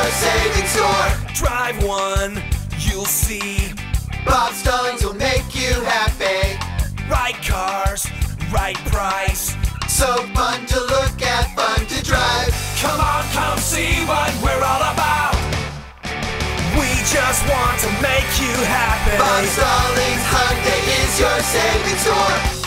your saving store. Drive one, you'll see Bob Stallings will make you happy. right cars, right price. So fun to look at, fun to drive. Come on, come see what we're all about. We just want to make you happy. Bob Stallings Hyundai is your saving store.